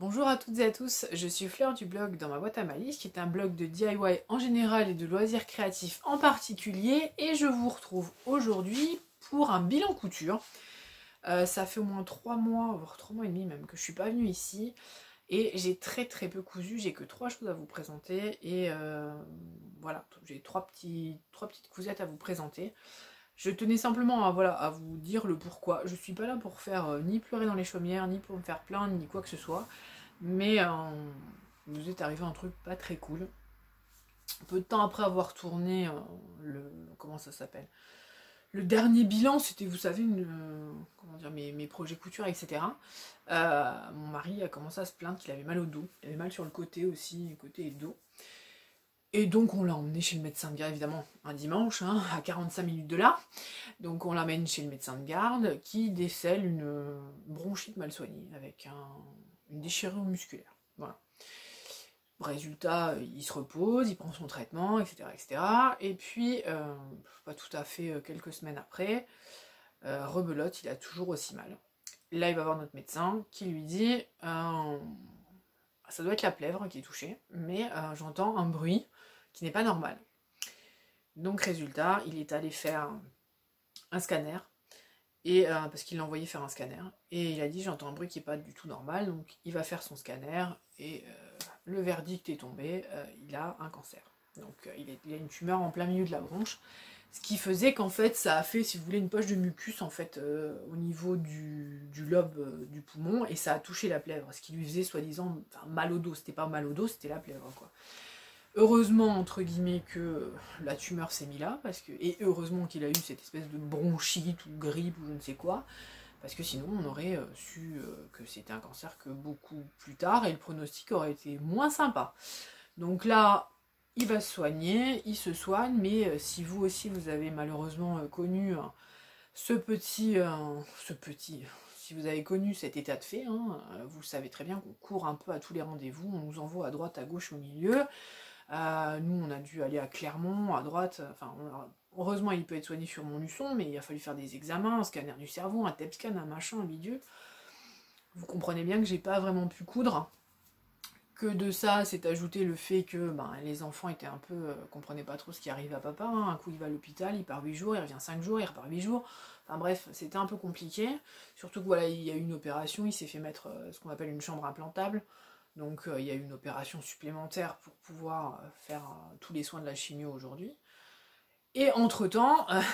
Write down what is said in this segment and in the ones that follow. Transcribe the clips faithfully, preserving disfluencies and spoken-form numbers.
Bonjour à toutes et à tous, je suis Fleur du blog Dans ma boîte à malice, qui est un blog de D I Y en général et de loisirs créatifs en particulier, et je vous retrouve aujourd'hui pour un bilan couture. Euh, ça fait au moins trois mois, voire trois mois et demi même, que je suis pas venue ici, et j'ai très très peu cousu, j'ai que trois choses à vous présenter, et euh, voilà, j'ai trois, petits, trois petites cousettes à vous présenter. Je tenais simplement à, voilà, à vous dire le pourquoi. Je suis pas là pour faire euh, ni pleurer dans les chaumières, ni pour me faire plaindre, ni quoi que ce soit. Mais euh, il nous est arrivé un truc pas très cool. Peu de temps après avoir tourné euh, le. Comment ça s'appelle Le dernier bilan, c'était, vous savez, une, euh, comment dire, mes, mes projets couture, et cetera. Euh, mon mari a commencé à se plaindre qu'il avait mal au dos. Il avait mal sur le côté aussi, côté et dos. Et donc on l'a emmené chez le médecin de garde, évidemment, un dimanche, hein, à quarante-cinq minutes de là. Donc on l'amène chez le médecin de garde qui décèle une bronchite mal soignée avec un, une déchirure musculaire. Voilà. Résultat, il se repose, il prend son traitement, et cetera et cetera. Et puis, euh, pas tout à fait quelques semaines après, euh, rebelote, il a toujours aussi mal. Là, il va voir notre médecin qui lui dit euh, ça doit être la plèvre qui est touchée, mais euh, j'entends un bruit qui n'est pas normal. Donc résultat, il est allé faire un scanner, et, euh, parce qu'il l'a envoyé faire un scanner, et il a dit j'entends un bruit qui n'est pas du tout normal, donc il va faire son scanner, et euh, le verdict est tombé, euh, il a un cancer. Donc euh, il, est, il a une tumeur en plein milieu de la bronche, ce qui faisait qu'en fait ça a fait, si vous voulez, une poche de mucus en fait euh, au niveau du, du lobe euh, du poumon, et ça a touché la plèvre, ce qui lui faisait soi-disant enfin, mal au dos. C'était pas mal au dos, c'était la plèvre quoi. Heureusement, entre guillemets, que la tumeur s'est mise là, parce que, et heureusement qu'il a eu cette espèce de bronchite ou grippe ou je ne sais quoi, parce que sinon on aurait euh, su euh, que c'était un cancer que beaucoup plus tard, et le pronostic aurait été moins sympa. Donc là, il va se soigner, il se soigne, mais euh, si vous aussi vous avez malheureusement euh, connu euh, ce petit, euh, ce petit, si vous avez connu cet état de fait, hein, euh, vous savez très bien qu'on court un peu à tous les rendez-vous, on nous envoie à droite, à gauche, au milieu. Euh, nous, on a dû aller à Clermont, à droite. Enfin, on a... heureusement, il peut être soigné sur Montluçon, mais il a fallu faire des examens, un scanner du cerveau, un T E P scan, un machin, un bidule. Vous comprenez bien que j'ai pas vraiment pu coudre. Que de ça, c'est ajouté le fait que ben, les enfants étaient un peu, euh, comprenaient pas trop ce qui arrive à papa. Hein. Un coup, il va à l'hôpital, il part huit jours, il revient cinq jours, il repart huit jours. Enfin bref, c'était un peu compliqué. Surtout que voilà, il y a eu une opération, il s'est fait mettre euh, ce qu'on appelle une chambre implantable. Donc euh, il y a eu une opération supplémentaire pour pouvoir euh, faire euh, tous les soins de la chimio aujourd'hui. Et entre-temps, euh,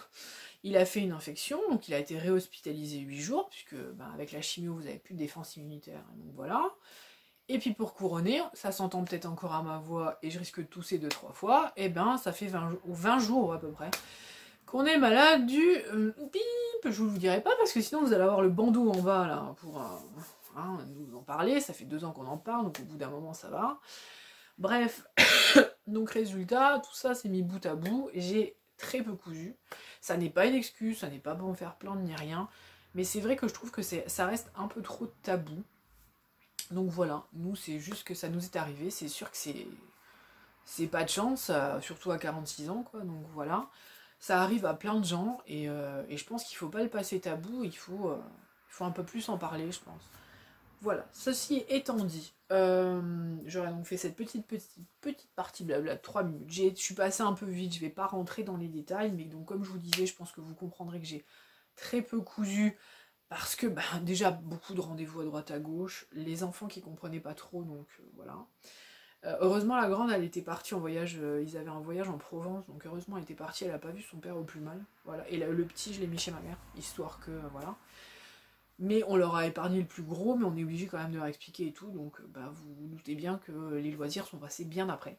il a fait une infection, donc il a été réhospitalisé huit jours, puisque ben, avec la chimio, vous n'avez plus de défense immunitaire. Donc voilà. Et puis pour couronner, ça s'entend peut-être encore à ma voix, et je risque de tousser deux trois fois, et ben ça fait vingt, vingt jours à peu près, qu'on est malade du euh, bip, je vous le dirai pas, parce que sinon vous allez avoir le bandeau en bas là, pour... Euh, Hein, nous en parler, ça fait deux ans qu'on en parle, donc au bout d'un moment ça va. Bref, donc résultat, tout ça s'est mis bout à bout, j'ai très peu cousu. Ça n'est pas une excuse, ça n'est pas pour me faire plaindre ni rien, mais c'est vrai que je trouve que ça reste un peu trop tabou. Donc voilà, nous c'est juste que ça nous est arrivé, c'est sûr que c'est c'est pas de chance, euh, surtout à quarante-six ans quoi, donc voilà. Ça arrive à plein de gens, et, euh, et je pense qu'il faut pas le passer tabou, il faut, euh, il faut un peu plus en parler, je pense. Voilà, ceci étant dit, euh, j'aurais donc fait cette petite petite petite partie blabla de trois minutes. Je suis passée un peu vite, je vais pas rentrer dans les détails, mais donc comme je vous disais, je pense que vous comprendrez que j'ai très peu cousu, parce que bah, déjà beaucoup de rendez-vous à droite à gauche, les enfants qui comprenaient pas trop, donc euh, voilà. Euh, heureusement la grande elle était partie en voyage, euh, ils avaient un voyage en Provence, donc heureusement elle était partie, elle a pas vu son père au plus mal. Voilà. Et là, le petit je l'ai mis chez ma mère, histoire que, euh, voilà. Mais on leur a épargné le plus gros, mais on est obligé quand même de leur expliquer et tout, donc bah, vous vous doutez bien que les loisirs sont passés bien après.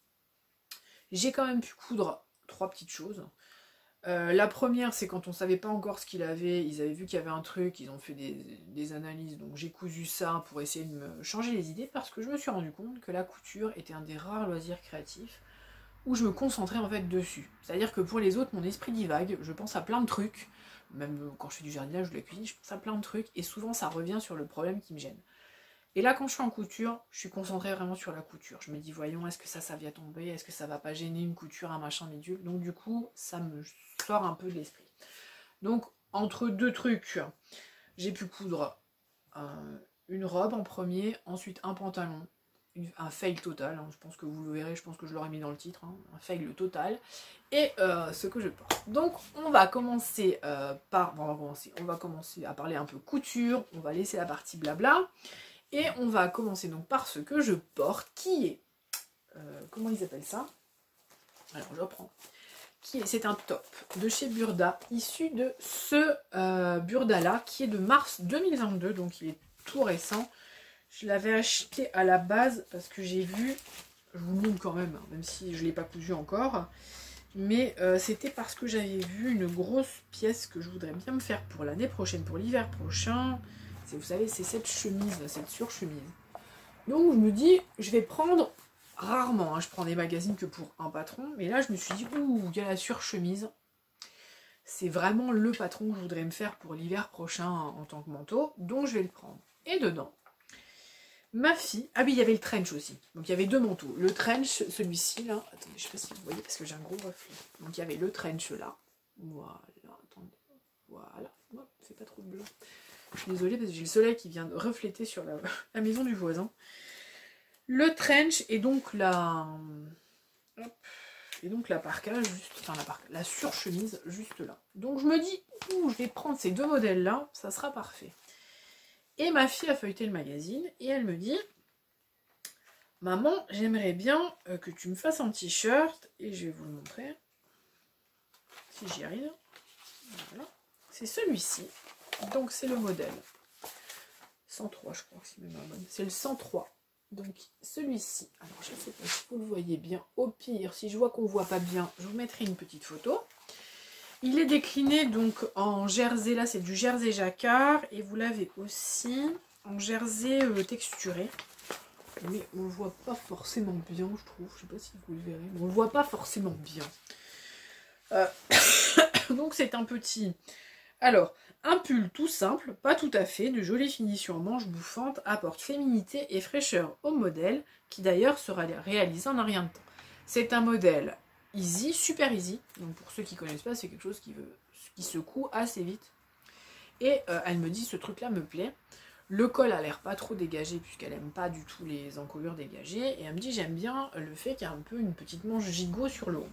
J'ai quand même pu coudre trois petites choses. Euh, la première, c'est quand on savait pas encore ce qu'il avait, ils avaient vu qu'il y avait un truc, ils ont fait des, des analyses, donc j'ai cousu ça pour essayer de me changer les idées, parce que je me suis rendu compte que la couture était un des rares loisirs créatifs où je me concentrais en fait dessus. C'est-à-dire que pour les autres, mon esprit divague, je pense à plein de trucs, même quand je fais du jardinage ou de la cuisine, je pense à plein de trucs, et souvent ça revient sur le problème qui me gêne. Et là, quand je suis en couture, je suis concentrée vraiment sur la couture. Je me dis, voyons, est-ce que ça, ça vient tomber? Est-ce que ça va pas gêner une couture, un machin bidule? Donc du coup, ça me sort un peu de l'esprit. Donc, entre deux trucs, j'ai pu coudre euh, une robe en premier, ensuite un pantalon, un fail total, hein, je pense que vous le verrez, je pense que je l'aurais mis dans le titre, hein, un fail total, et euh, ce que je porte. Donc on va commencer euh, par, bon, on va commencer, on va commencer à parler un peu couture, on va laisser la partie blabla, et on va commencer donc par ce que je porte, qui est, euh, comment ils appellent ça? Alors je reprends. C'est un top de chez Burda, issu de ce euh, Burda là, qui est de mars deux mille vingt-deux, donc il est tout récent. Je l'avais acheté à la base parce que j'ai vu, je vous le montre quand même, hein, même si je ne l'ai pas cousu encore, mais euh, c'était parce que j'avais vu une grosse pièce que je voudrais bien me faire pour l'année prochaine, pour l'hiver prochain. Vous savez, c'est cette chemise, cette surchemise. Donc je me dis, je vais prendre... Rarement, hein, je prends des magazines que pour un patron, mais là je me suis dit, ouh, il y a la surchemise. C'est vraiment le patron que je voudrais me faire pour l'hiver prochain en tant que manteau, donc je vais le prendre. Et dedans, ma fille, ah oui, il y avait le trench aussi, donc il y avait deux manteaux. Le trench, celui-ci là, attendez, je sais pas si vous voyez parce que j'ai un gros reflet. Donc il y avait le trench là, voilà, attendez, voilà, oh, c'est pas trop de blanc. Je suis désolée parce que j'ai le soleil qui vient de refléter sur la, la maison du voisin. Le trench et donc la hop, et donc la parka juste, enfin la parka, la surchemise juste là. Donc je me dis, ouh, je vais prendre ces deux modèles là, ça sera parfait. Et ma fille a feuilleté le magazine et elle me dit, maman, j'aimerais bien que tu me fasses un t-shirt et je vais vous le montrer si j'y arrive. Voilà, c'est celui-ci. Donc c'est le modèle cent trois, je crois que c'est même un bon. C'est le cent trois. Donc celui-ci, alors je ne sais pas si vous le voyez bien, au pire, si je vois qu'on ne voit pas bien, je vous mettrai une petite photo. Il est décliné donc en jersey, là c'est du jersey jacquard, et vous l'avez aussi en jersey euh, texturé. Mais on ne le voit pas forcément bien, je trouve, je ne sais pas si vous le verrez, mais on ne le voit pas forcément bien. Euh, donc c'est un petit... Alors, un pull tout simple, pas tout à fait, de jolie finition en manches bouffantes, apporte féminité et fraîcheur au modèle, qui d'ailleurs sera réalisé en un rien de temps. C'est un modèle easy, super easy, donc pour ceux qui ne connaissent pas, c'est quelque chose qui, veut, qui se coud assez vite. Et euh, elle me dit, ce truc-là me plaît. Le col a l'air pas trop dégagé, puisqu'elle aime pas du tout les encolures dégagées, et elle me dit, j'aime bien le fait qu'il y a un peu une petite manche gigot sur le haut.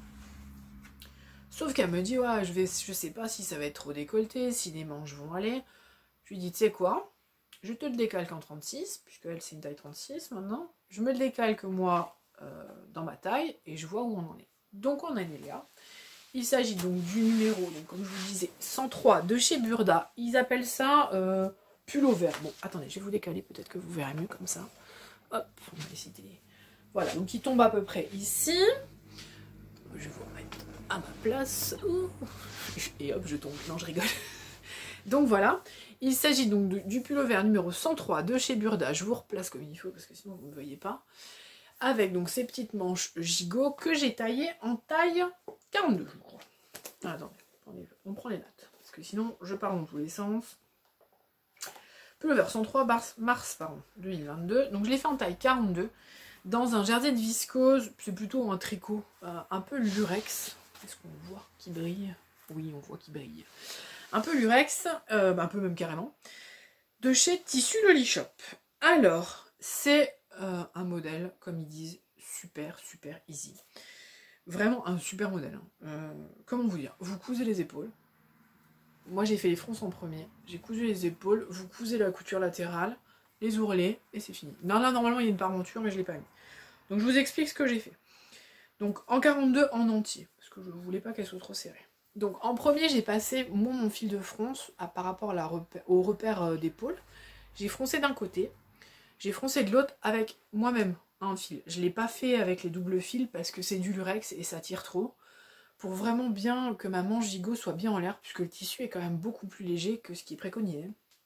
Sauf qu'elle me dit, ouais, je, vais, je sais pas si ça va être trop décolleté, si les manches vont aller. Je lui dis, tu sais quoi, je te le décalque en trente-six, puisque elle c'est une taille trente-six maintenant. Je me le décalque moi euh, dans ma taille et je vois où on en est. Donc on en est là. Il s'agit donc du numéro, donc comme je vous disais, cent trois de chez Burda. Ils appellent ça euh, pull vert. Bon, attendez, je vais vous décaler, peut-être que vous verrez mieux comme ça. Hop, on va essayer. Voilà, donc il tombe à peu près ici. Je vais vous remettre à ma place. Ouh. Et hop, je tombe. Non, je rigole. Donc voilà. Il s'agit donc de, du pull-over numéro cent trois de chez Burda. Je vous replace comme il faut parce que sinon vous ne voyez pas. Avec donc ces petites manches gigot que j'ai taillées en taille quarante-deux, je crois. Ah, attendez, on prend les notes. Parce que sinon je pars dans tous les sens. Pull-over cent trois mars, mars pardon, deux mille vingt-deux. Donc je l'ai fait en taille quarante-deux. Dans un jersey de viscose, c'est plutôt un tricot, euh, un peu lurex. Est-ce qu'on voit qui brille? Oui, on voit qui brille. Un peu lurex, euh, un peu même carrément, de chez Tissu Loli Shop. Alors, c'est euh, un modèle, comme ils disent, super, super easy. Vraiment un super modèle. Hein. Euh, comment vous dire? Vous cousez les épaules. Moi, j'ai fait les fronces en premier. J'ai cousu les épaules. Vous cousez la couture latérale, les ourlets, et c'est fini. Non, là, normalement, il y a une parenture, mais je ne l'ai pas mis. Donc, je vous explique ce que j'ai fait. Donc, en quarante-deux, en entier, parce que je ne voulais pas qu'elle soit trop serrée. Donc, en premier, j'ai passé mon, mon fil de fronce à, par rapport à la repère, au repère euh, d'épaule. J'ai froncé d'un côté, j'ai froncé de l'autre avec moi-même un fil. Je ne l'ai pas fait avec les doubles fils parce que c'est du lurex et ça tire trop. Pour vraiment bien que ma manche gigot soit bien en l'air, puisque le tissu est quand même beaucoup plus léger que ce qui est préconisé.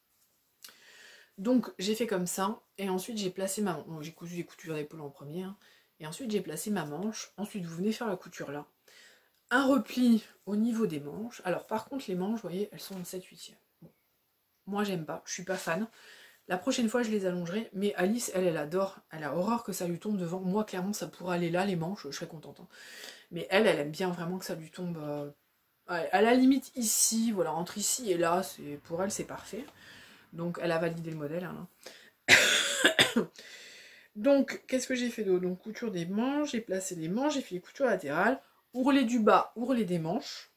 Donc j'ai fait comme ça, et ensuite j'ai placé ma manche. Bon, j'ai cousu les coutures d'épaule en premier, hein, et ensuite j'ai placé ma manche. Ensuite vous venez faire la couture là. Un repli au niveau des manches. Alors par contre les manches, vous voyez, elles sont en sept huitièmes. Bon. Moi j'aime pas, je suis pas fan. La prochaine fois je les allongerai, mais Alice, elle, elle adore, elle a horreur que ça lui tombe devant. Moi clairement ça pourrait aller là, les manches, je serais contente. Hein. Mais elle, elle aime bien vraiment que ça lui tombe euh, à la limite ici, voilà, entre ici et là, c'est pour elle c'est parfait. Donc elle a validé le modèle. Hein. Donc, qu'est-ce que j'ai fait d'autre? Donc, couture des manches, j'ai placé les manches, j'ai fait les coutures latérales, ourlet du bas, ourlet des manches.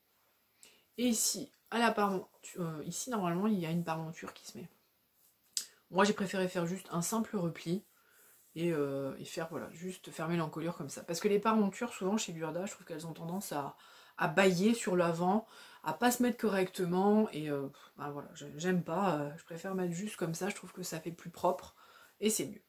Et ici, à la parmenture, euh, ici, normalement, il y a une parmenture qui se met. Moi, j'ai préféré faire juste un simple repli et, euh, et faire, voilà, juste fermer l'encolure comme ça. Parce que les parmentures, souvent, chez Burda, je trouve qu'elles ont tendance à, à bailler sur l'avant, à pas se mettre correctement. Et euh, ben voilà, j'aime pas, euh, je préfère mettre juste comme ça, je trouve que ça fait plus propre et c'est mieux.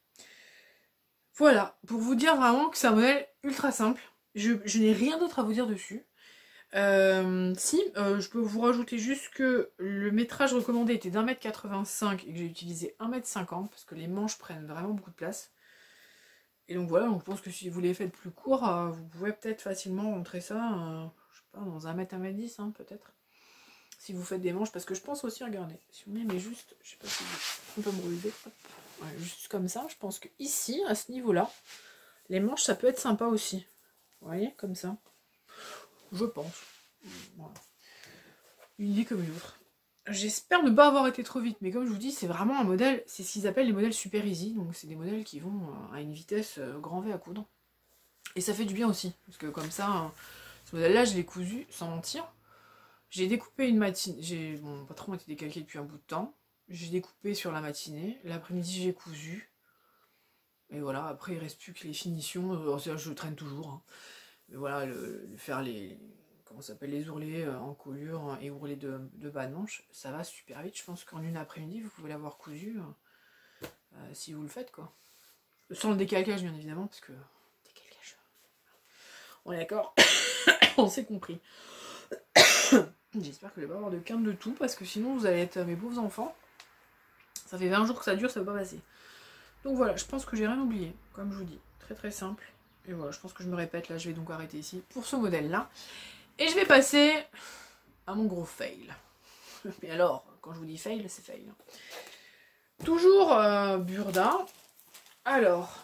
Voilà, pour vous dire vraiment que c'est un modèle ultra simple. Je, je n'ai rien d'autre à vous dire dessus. Euh, si, euh, je peux vous rajouter juste que le métrage recommandé était d'un mètre quatre-vingt-cinq et que j'ai utilisé un mètre cinquante parce que les manches prennent vraiment beaucoup de place. Et donc voilà, donc je pense que si vous les faites plus court, euh, vous pouvez peut-être facilement rentrer ça, euh, je sais pas, dans un mètre, un mètre dix, hein, peut-être. Si vous faites des manches, parce que je pense aussi, regardez, si on met, mais juste, je sais pas si on peut me relever, hop. Ouais, juste comme ça, je pense que ici, à ce niveau-là, les manches, ça peut être sympa aussi. Vous voyez, comme ça. Je pense. Voilà. Une idée comme une autre. J'espère ne pas avoir été trop vite, mais comme je vous dis, c'est vraiment un modèle, c'est ce qu'ils appellent les modèles super easy, donc c'est des modèles qui vont à une vitesse grand V à coudre. Et ça fait du bien aussi, parce que comme ça, ce modèle-là, je l'ai cousu sans mentir. J'ai découpé une matinée, bon, mon patron était décalqué depuis un bout de temps. J'ai découpé sur la matinée, l'après-midi j'ai cousu. Et voilà, après il reste plus que les finitions, alors, je traîne toujours. Hein. Mais voilà, le, le faire les, comment ça s'appelle, les ourlets en colure et ourlets de, de bas de manche, ça va super vite. Je pense qu'en une après-midi, vous pouvez l'avoir cousu euh, si vous le faites, quoi. Sans le décalcage, bien évidemment, parce que... Décalcage. On est d'accord. On s'est compris. J'espère que je vais pas avoir de quinte de tout, parce que sinon vous allez être mes pauvres enfants. Ça fait vingt jours que ça dure, ça va pas passer. Donc voilà, je pense que j'ai rien oublié, comme je vous dis. Très très simple. Et voilà, je pense que je me répète, là je vais donc arrêter ici pour ce modèle-là. Et je vais passer à mon gros fail. Mais alors, quand je vous dis fail, c'est fail. Toujours euh, Burda. Alors,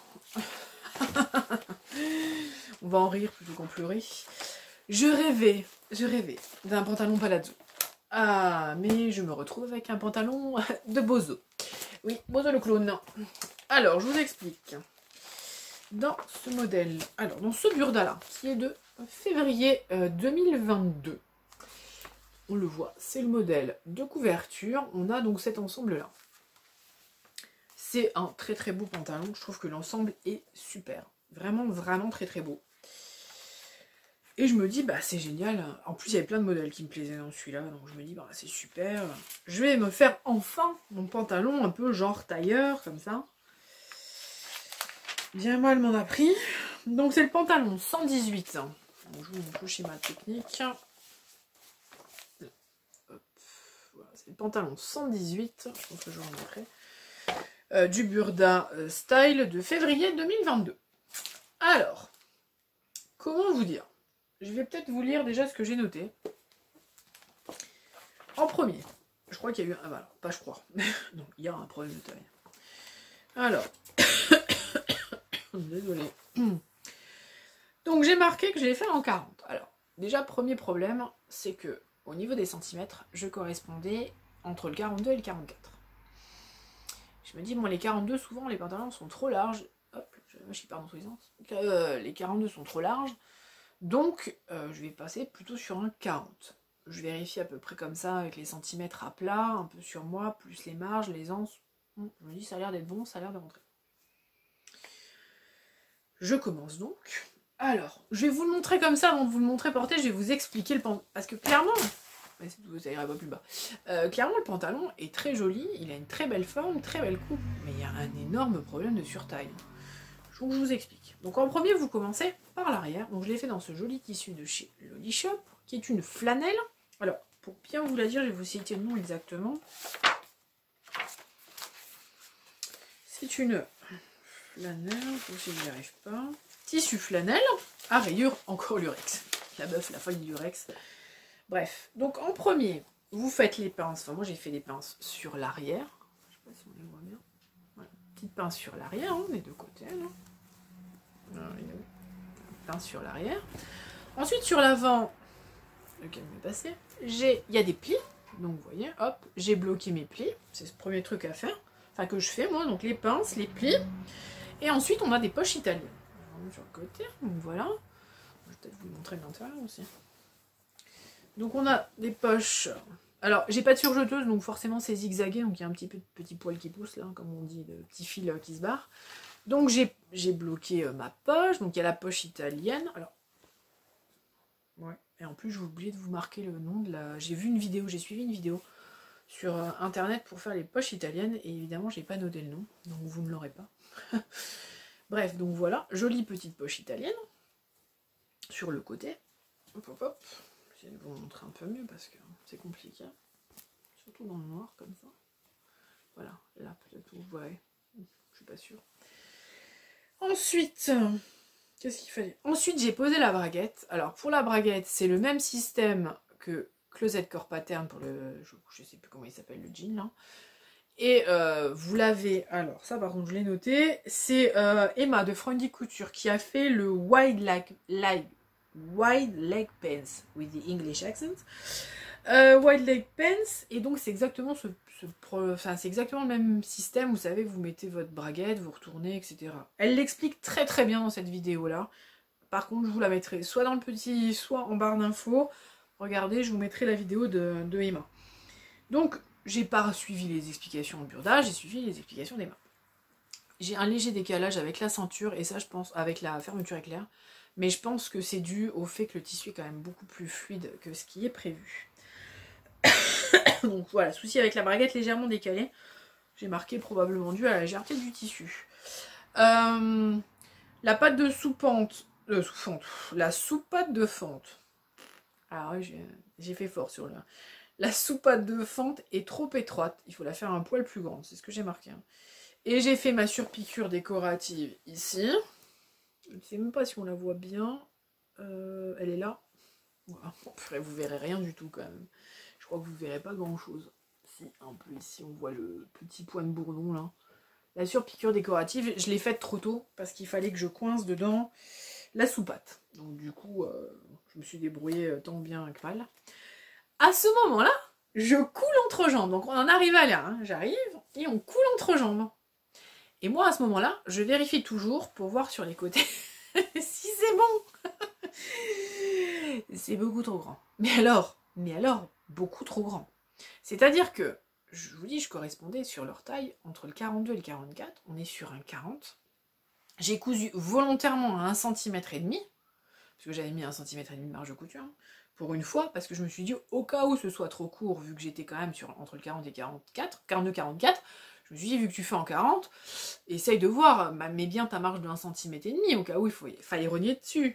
on va en rire plutôt qu'en pleurer. Je rêvais, je rêvais d'un pantalon palazzo. Ah, mais je me retrouve avec un pantalon de Bozo. Oui, Bozo le clown. Alors, je vous explique. Dans ce modèle, alors dans ce Burda-là, qui est de février euh, deux mille vingt-deux, on le voit, c'est le modèle de couverture. On a donc cet ensemble-là. C'est un très très beau pantalon. Je trouve que l'ensemble est super. Vraiment, vraiment très très beau. Et je me dis, bah c'est génial. En plus, il y avait plein de modèles qui me plaisaient dans celui-là. Donc je me dis, bah c'est super. Je vais me faire enfin mon pantalon un peu genre tailleur, comme ça. Bien mal m'en a pris. Donc c'est le pantalon cent dix-huit. Donc, je vous montre le schéma technique. Voilà, c'est le pantalon cent dix-huit. Je pense que je vais en montrer. Euh, du Burda euh, Style de février deux mille vingt-deux. Alors, comment vous dire? Je vais peut-être vous lire déjà ce que j'ai noté. En premier, je crois qu'il y a eu... Ah voilà, pas je crois. Donc, il y a un problème de taille. Alors, désolée. Donc, j'ai marqué que j'allais faire en quarante. Alors, déjà, premier problème, c'est que au niveau des centimètres, je correspondais entre le quarante-deux et le quarante-quatre. Je me dis, bon, les quarante-deux, souvent, les pantalons sont trop larges. Hop, je pars dans tous les sens. Euh, les quarante-deux sont trop larges. Donc, euh, je vais passer plutôt sur un quarante. Je vérifie à peu près comme ça, avec les centimètres à plat, un peu sur moi, plus les marges, les anses. Je me dis, ça a l'air d'être bon, ça a l'air de rentrer. Je commence donc. Alors, je vais vous le montrer comme ça, avant de vous le montrer porté, je vais vous expliquer le pantalon. Parce que clairement, ça ira pas plus bas. Euh, clairement, le pantalon est très joli, il a une très belle forme, très belle coupe, mais il y a un énorme problème de surtaille. Donc je vous explique. Donc en premier, vous commencez par l'arrière. Donc je l'ai fait dans ce joli tissu de chez Loli Shop, qui est une flanelle. Alors, pour bien vous la dire, je vais vous citer le nom exactement. C'est une flanelle, si je n'y arrive pas. Tissu flanelle, à rayures, encore lurex. La meuf, la folie du lurex. Bref, donc en premier, vous faites les pinces. Enfin, moi j'ai fait les pinces sur l'arrière. Je sais pas si on les voit bien. Voilà. Petite pince sur l'arrière, hein, des deux côtés. Là. Pince sur l'arrière. Ensuite sur l'avant, lequel m'est passé, j'ai, il y a des plis. Donc vous voyez, hop, j'ai bloqué mes plis. C'est ce premier truc à faire, enfin que je fais moi. Donc les pinces, les plis. Et ensuite, on a des poches italiennes. Sur le côté, donc voilà. Je vais peut-être vous montrer l'intérieur aussi. Donc on a des poches. Alors, j'ai pas de surjeteuse, donc forcément c'est zigzagué, donc il y a un petit peu de petits poils qui poussent là, comme on dit, de petits fils qui se barrent. Donc j'ai bloqué euh, ma poche, donc il y a la poche italienne. Alors, ouais. Et en plus, j'ai oublié de vous marquer le nom de la. J'ai vu une vidéo, j'ai suivi une vidéo sur euh, internet pour faire les poches italiennes, et évidemment, j'ai pas noté le nom, donc vous ne l'aurez pas. Bref, donc voilà, jolie petite poche italienne sur le côté. Hop, hop, hop. Je vais vous montrer un peu mieux parce que c'est compliqué. Surtout dans le noir comme ça. Voilà, là peut-être vous voyez. Je suis pas sûre. Ensuite, qu'est-ce qu'il fallait? Ensuite, j'ai posé la braguette. Alors pour la braguette, c'est le même système que Closet Core Pattern pour le. Je, je sais plus comment il s'appelle le jean là. Et euh, vous l'avez, alors ça par contre je l'ai noté, c'est euh, Emma de Freundy Couture qui a fait le wide leg, leg, wide leg pants with the English accent. Euh, wide leg pants, et donc c'est exactement ce, ce enfin c'est exactement le même système, vous savez, vous mettez votre braguette, vous retournez, et cetera. Elle l'explique très très bien dans cette vidéo là. Par contre je vous la mettrai soit dans le petit, soit en barre d'infos. Regardez, je vous mettrai la vidéo de, de Emma. Donc j'ai pas suivi les explications en burdage, j'ai suivi les explications d'Emma. J'ai un léger décalage avec la ceinture, et ça je pense, avec la fermeture éclair, mais je pense que c'est dû au fait que le tissu est quand même beaucoup plus fluide que ce qui est prévu. Donc voilà, souci avec la braguette légèrement décalée, j'ai marqué probablement dû à la légèreté du tissu. Euh, la pâte de sous-pente, euh, sous-fente, la sous-pâte de fente. Alors oui, j'ai fait fort sur le... La sous-pâte de fente est trop étroite, il faut la faire un poil plus grande, c'est ce que j'ai marqué. Hein. Et j'ai fait ma surpiqûre décorative ici. Je ne sais même pas si on la voit bien. Euh, elle est là. Voilà. Vous verrez rien du tout quand même. Je crois que vous verrez pas grand chose. Si, un peu ici, on voit le petit point de bourdon là. La surpiqûre décorative, je l'ai faite trop tôt parce qu'il fallait que je coince dedans la sous-pâte. Donc du coup, euh, je me suis débrouillée tant bien que mal. À ce moment-là, je coule entrejambe. Donc on en arrive à là, hein. J'arrive et on coule entrejambe. Et moi à ce moment-là, je vérifie toujours pour voir sur les côtés si c'est bon. C'est beaucoup trop grand. Mais alors, mais alors, beaucoup trop grand. C'est-à-dire que, je vous dis, je correspondais sur leur taille entre le quarante-deux et le quarante-quatre. On est sur un quarante. J'ai cousu volontairement à un centimètre et demi, parce que j'avais mis un centimètre et demi de marge de couture. Pour une fois, parce que je me suis dit, au cas où ce soit trop court, vu que j'étais quand même sur, entre le quarante et quarante-quatre, quarante-deux quarante-quatre, je me suis dit, vu que tu fais en quarante, essaye de voir, bah, mets bien ta marge de un centimètre et demi, au cas où il faut, il fallait rogner dessus.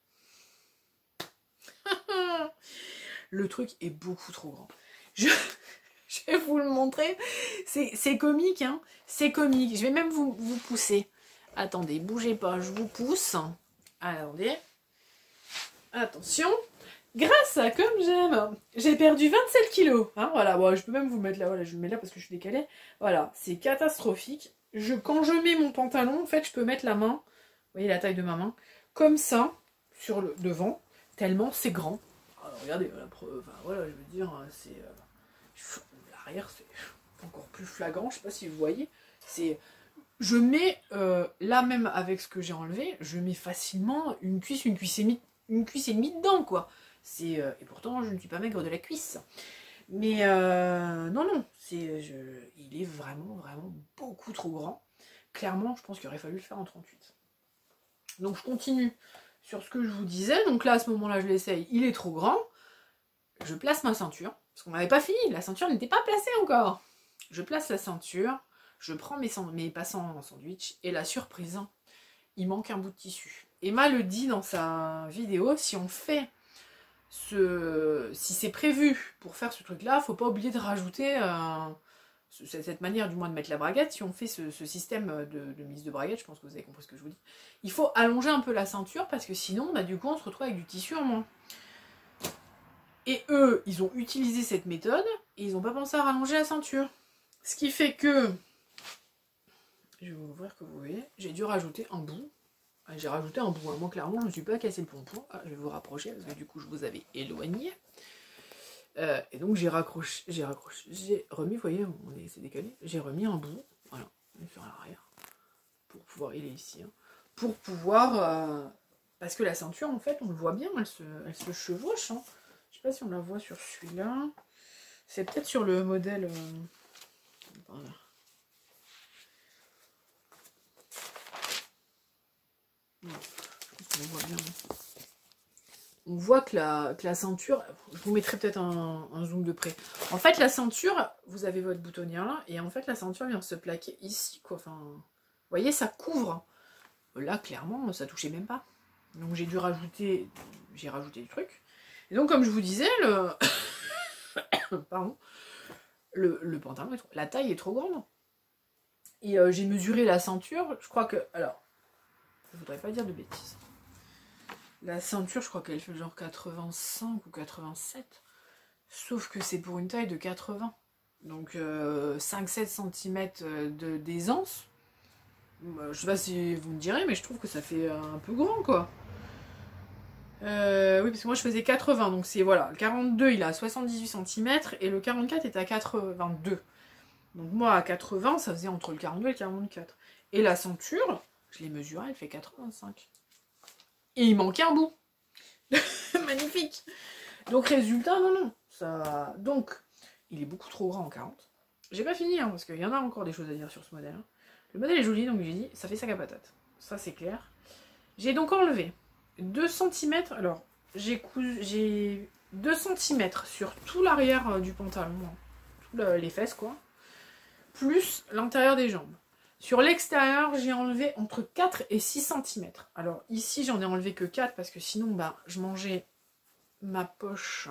Le truc est beaucoup trop grand. Je, je vais vous le montrer, c'est comique, hein, c'est comique. Je vais même vous, vous pousser. Attendez, bougez pas, je vous pousse. Attendez. Attention. Grâce à Comme J'aime, j'ai perdu vingt-sept kilos. Hein, voilà, bon, je peux même vous mettre là, voilà, je le mets là parce que je suis décalée. Voilà, c'est catastrophique. Je, quand je mets mon pantalon, en fait, je peux mettre la main, vous voyez la taille de ma main, comme ça, sur le devant, tellement c'est grand. Alors, regardez, la preuve, enfin, voilà, je veux dire, c'est... Euh, l'arrière, c'est encore plus flagrant, je sais pas si vous voyez. C'est... Je mets, euh, là même avec ce que j'ai enlevé, je mets facilement une cuisse, une cuisse et demie, une cuisse et demie dedans, quoi. C'est euh, et pourtant je ne suis pas maigre de la cuisse, mais euh, non non c'est je, il est vraiment vraiment beaucoup trop grand. Clairement je pense qu'il aurait fallu le faire en trente-huit. Donc je continue sur ce que je vous disais. Donc là à ce moment là je l'essaye, il est trop grand. Je place ma ceinture parce qu'on n'avait pas fini, la ceinture n'était pas placée encore. Je place la ceinture, je prends mes, mes passants en sandwich et la surprise, il manque un bout de tissu. Emma le dit dans sa vidéo, si on fait Ce, si c'est prévu pour faire ce truc là, faut pas oublier de rajouter euh, ce, cette manière du moins de mettre la braguette. Si on fait ce, ce système de, de mise de braguette, je pense que vous avez compris ce que je vous dis, il faut allonger un peu la ceinture parce que sinon bah, du coup on se retrouve avec du tissu en moins. Et eux ils ont utilisé cette méthode et ils n'ont pas pensé à rallonger la ceinture, ce qui fait que je vais vous ouvrir que vous voyez, j'ai dû rajouter un bout. J'ai rajouté un bout, hein. Moi clairement je ne suis pas cassé le pompon. Ah, je vais vous rapprocher parce que du coup je vous avais éloigné. Euh, et donc j'ai raccroché, j'ai raccroché, j'ai remis, vous voyez, on est, c'est décalé, j'ai remis un bout, voilà, sur l'arrière, pour pouvoir voir, il est ici. Hein, pour pouvoir... Euh, parce que la ceinture, en fait, on le voit bien, elle se, elle se chevauche. Hein. Je sais pas si on la voit sur celui-là. C'est peut-être sur le modèle... Euh, voilà. Non, je pense qu'on voit bien. On voit que la, que la ceinture... Je vous mettrai peut-être un, un zoom de près. En fait, la ceinture, vous avez votre boutonnière là, et en fait, la ceinture vient se plaquer ici, quoi. Enfin, vous voyez, ça couvre. Là, clairement, ça touchait même pas. Donc, j'ai dû rajouter... J'ai rajouté du truc. Et donc, comme je vous disais, le... Pardon. Le, le pantalon, est trop... la taille est trop grande. Et euh, j'ai mesuré la ceinture. Je crois que... Alors, je voudrais pas dire de bêtises. La ceinture, je crois qu'elle fait genre quatre-vingt-cinq ou quatre-vingt-sept. Sauf que c'est pour une taille de quatre-vingts. Donc euh, cinq à sept centimètres de d'aisance. Je sais pas si vous me direz, mais je trouve que ça fait un peu grand, quoi. Euh, oui, parce que moi je faisais quatre-vingts. Donc c'est, voilà, le quarante-deux, il est à soixante-dix-huit centimètres. Et le quarante-quatre est à quatre-vingt-deux. Donc moi, à quatre-vingts, ça faisait entre le quarante-deux et le quarante-quatre. Et la ceinture, je l'ai mesurée, elle fait quatre-vingt-cinq. Et il manquait un bout. Magnifique. Donc résultat, non, non. Ça... Donc, il est beaucoup trop grand en quarante. J'ai pas fini, hein, parce qu'il y en a encore des choses à dire sur ce modèle. Hein. Le modèle est joli, donc j'ai dit, ça fait sac à patate. Ça, c'est clair. J'ai donc enlevé deux centimètres. Alors, j'ai cousu... deux centimètres sur tout l'arrière du pantalon. Hein. Tout le... les fesses, quoi. Plus l'intérieur des jambes. Sur l'extérieur, j'ai enlevé entre quatre et six centimètres. Alors ici, j'en ai enlevé que quatre parce que sinon, bah, je mangeais ma poche.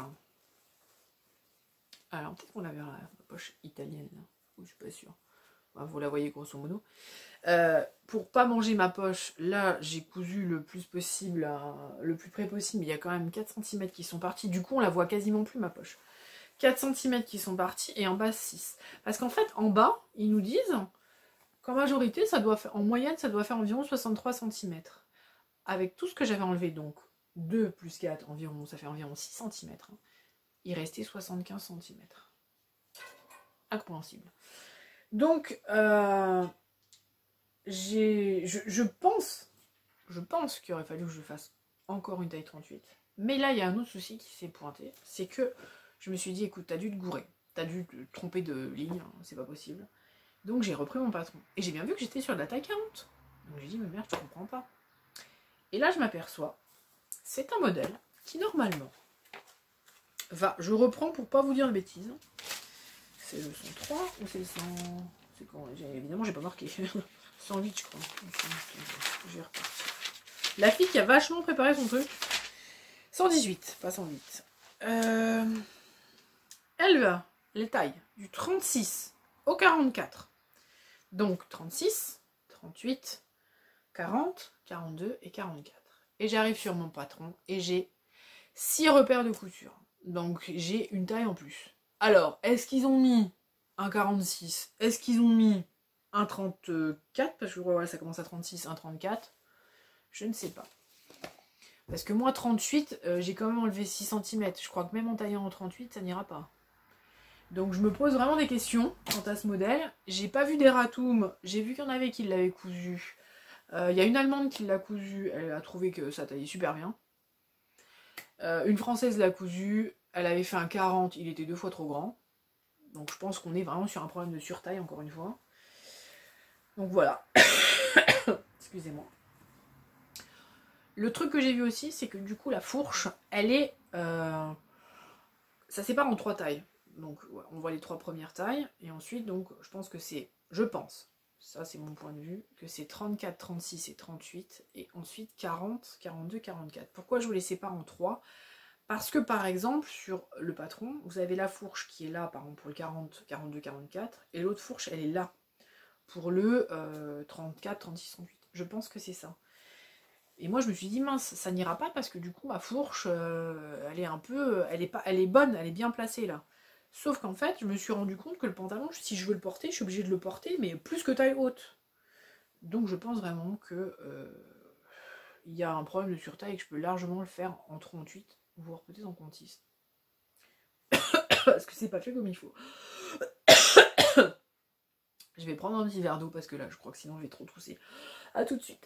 Alors peut-être qu'on la verra, ma poche italienne. Je suis pas sûre. Bah, vous la voyez grosso modo. Euh, pour pas manger ma poche, là, j'ai cousu le plus possible, euh, le plus près possible. Il y a quand même quatre centimètres qui sont partis. Du coup, on la voit quasiment plus, ma poche. quatre centimètres qui sont partis et en bas six. Parce qu'en fait, en bas, ils nous disent... qu'en majorité, ça doit faire, en moyenne, ça doit faire environ soixante-trois centimètres. Avec tout ce que j'avais enlevé, donc deux plus quatre, environ, ça fait environ six centimètres. Hein. Il restait soixante-quinze centimètres. Incompréhensible. Donc, euh, j'ai, je, je pense, je pense qu'il aurait fallu que je fasse encore une taille trente-huit. Mais là, il y a un autre souci qui s'est pointé. C'est que je me suis dit, écoute, t'as dû te gourer. T'as dû te tromper de ligne, hein, c'est pas possible. Donc j'ai repris mon patron. Et j'ai bien vu que j'étais sur de la taille quarante. Donc j'ai dit, mais merde, je comprends pas. Et là, je m'aperçois, c'est un modèle qui, normalement, va... Je reprends pour pas vous dire de bêtises. C'est le cent trois ou c'est le cent... C'est quand... Évidemment, j'ai pas marqué. cent huit, je crois. Je vais repartir. La fille qui a vachement préparé son truc. cent dix-huit, pas cent huit. Euh... Elle va, les tailles, du trente-six au quarante-quatre. Donc trente-six, trente-huit, quarante, quarante-deux et quarante-quatre. Et j'arrive sur mon patron et j'ai six repères de couture. Donc j'ai une taille en plus. Alors, est-ce qu'ils ont mis un quarante-six? Est-ce qu'ils ont mis un trente-quatre? Parce que voilà, ça commence à trente-six, un trente-quatre. Je ne sais pas. Parce que moi, trente-huit, euh, j'ai quand même enlevé six centimètres. Je crois que même en taillant en trente-huit, ça n'ira pas. Donc je me pose vraiment des questions quant à ce modèle. J'ai pas vu des ratoums, j'ai vu qu'il y en avait qui l'avaient cousu. Il euh, y a une Allemande qui l'a cousu, elle a trouvé que ça taillait super bien. Euh, une Française l'a cousu, elle avait fait un quarante, il était deux fois trop grand. Donc je pense qu'on est vraiment sur un problème de surtaille encore une fois. Donc voilà. Excusez-moi. Le truc que j'ai vu aussi, c'est que du coup la fourche, elle est... Euh... Ça sépare en trois tailles. Donc on voit les trois premières tailles, et ensuite donc je pense que c'est, je pense, ça c'est mon point de vue, que c'est trente-quatre, trente-six et trente-huit, et ensuite quarante, quarante-deux, quarante-quatre. Pourquoi je vous les sépare en trois? Parce que par exemple sur le patron, vous avez la fourche qui est là par exemple pour le quarante, quarante-deux, quarante-quatre, et l'autre fourche elle est là pour le euh, trente-quatre, trente-six, trente-huit. Je pense que c'est ça. Et moi je me suis dit mince, ça n'ira pas parce que du coup ma fourche, euh, elle est un peu, elle est pas, elle est bonne, elle est bien placée là. Sauf qu'en fait, je me suis rendu compte que le pantalon, si je veux le porter, je suis obligée de le porter, mais plus que taille haute. Donc je pense vraiment que euh, il y a un problème de surtaille et que je peux largement le faire en trente-huit, voire peut-être en trente-six. Parce que c'est pas fait comme il faut. Je vais prendre un petit verre d'eau parce que là, je crois que sinon je vais trop tousser. A tout de suite.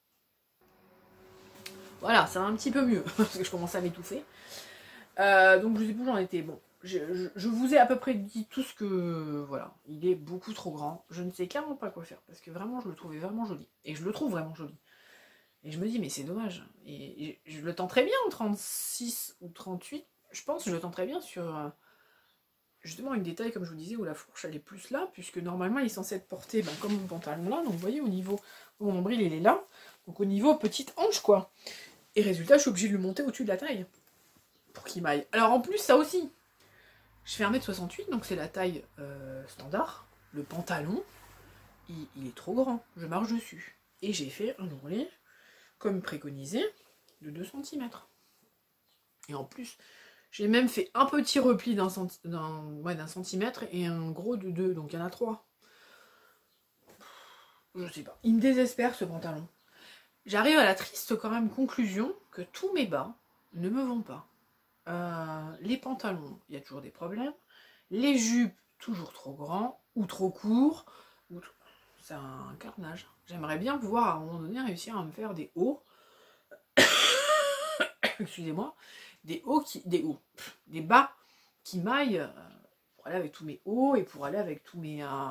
Voilà, ça va un petit peu mieux parce que je commence à m'étouffer. Euh, donc je sais plus où j'en étais. Bon, je, je, je vous ai à peu près dit tout ce que... Voilà, il est beaucoup trop grand. Je ne sais clairement pas quoi faire parce que vraiment, je le trouvais vraiment joli. Et je le trouve vraiment joli. Et je me dis, mais c'est dommage. Et, et je le tenterais bien en trente-six ou trente-huit. Je pense que je le tenterais bien sur... Euh, justement une détail comme je vous disais où la fourche elle est plus là, puisque normalement il est censé être porté ben, comme mon pantalon là, donc vous voyez au niveau, mon nombril il est là, donc au niveau petite hanche quoi. Et résultat je suis obligée de le monter au-dessus de la taille, pour qu'il m'aille. Alors en plus ça aussi, je fais un mètre soixante-huit, donc c'est la taille euh, standard, le pantalon, il, il est trop grand, je marche dessus. Et j'ai fait un ourlet, comme préconisé, de deux centimètres. Et en plus, j'ai même fait un petit repli d'un centi ouais, centimètre et un gros de deux, donc il y en a trois. Je sais pas. Il me désespère ce pantalon. J'arrive à la triste quand même conclusion que tous mes bas ne me vont pas. Euh, les pantalons, il y a toujours des problèmes. Les jupes, toujours trop grands ou trop courts. Ou trop... C'est un carnage. J'aimerais bien pouvoir à un moment donné réussir à me faire des hauts. Excusez-moi. Des hauts qui. Des hauts. Des bas qui maillent euh, pour aller avec tous mes hauts et pour aller avec tous mes. Euh...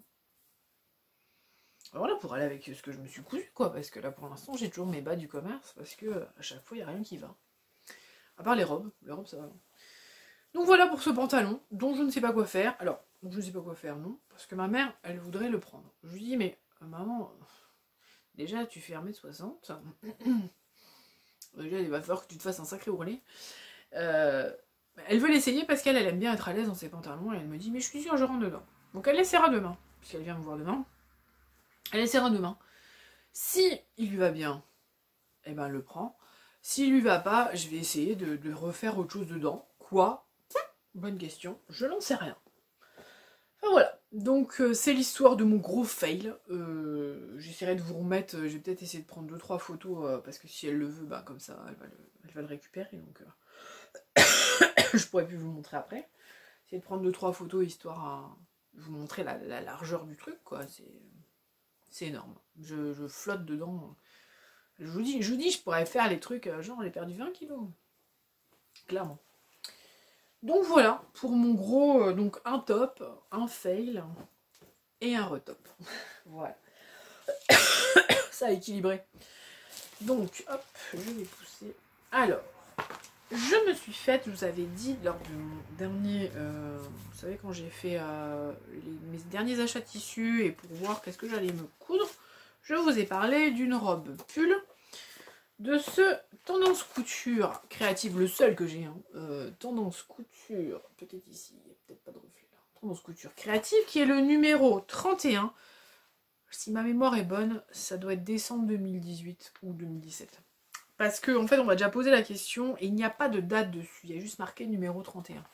Voilà, pour aller avec ce que je me suis cousu, quoi. Parce que là, pour l'instant, j'ai toujours mes bas du commerce parce que à chaque fois, il n'y a rien qui va. À part les robes. Les robes, ça va. Donc voilà pour ce pantalon, dont je ne sais pas quoi faire. Alors, je ne sais pas quoi faire, non. Parce que ma mère, elle voudrait le prendre. Je lui dis, mais maman, déjà, tu fais un mètre soixante. Déjà, il va falloir que tu te fasses un sacré ourlet. Euh, elle veut l'essayer parce qu'elle elle aime bien être à l'aise dans ses pantalons. Et elle me dit, mais je suis sûre, je rentre dedans. Donc elle essaiera demain, puisqu'elle vient me voir demain. Elle essaiera demain. Si il lui va bien, eh ben, elle le prend. S'il lui va pas, je vais essayer de, de refaire autre chose dedans. Quoi? Bonne question, je n'en sais rien. Enfin voilà, donc euh, c'est l'histoire de mon gros fail. Euh, J'essaierai de vous remettre, euh, je vais peut-être essayer de prendre deux trois photos, euh, parce que si elle le veut, bah comme ça, elle va le, elle va le récupérer. Donc euh, je pourrais plus vous le montrer après. Essayer de prendre deux trois photos histoire à vous montrer la, la largeur du truc, quoi. C'est énorme. Je, je flotte dedans. Je vous dis, je vous dis, je pourrais faire les trucs, euh, genre, j'ai perdu vingt kilos. Clairement. Donc voilà, pour mon gros, euh, donc un top, un fail et un retop. Voilà. Ça a équilibré. Donc, hop, je vais pousser. Alors, je me suis faite, je vous avais dit lors de mon dernier, euh, vous savez quand j'ai fait euh, les, mes derniers achats de tissus et pour voir qu'est-ce que j'allais me coudre, je vous ai parlé d'une robe pull de ce Tendance Couture Créative, le seul que j'ai, hein, euh, Tendance Couture, peut-être ici, il n'y a peut-être pas de reflet là, Tendance Couture Créative, qui est le numéro trente et un, si ma mémoire est bonne, ça doit être décembre deux mille dix-huit ou deux mille dix-sept. Parce qu'en en fait, on m'a déjà posé la question, et il n'y a pas de date dessus, il y a juste marqué numéro trente et un.